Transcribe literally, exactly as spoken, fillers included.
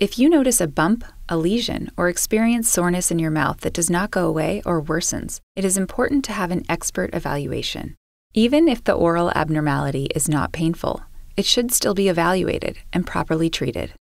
If you notice a bump, a lesion, or experience soreness in your mouth that does not go away or worsens, it is important to have an expert evaluation. Even if the oral abnormality is not painful, it should still be evaluated and properly treated.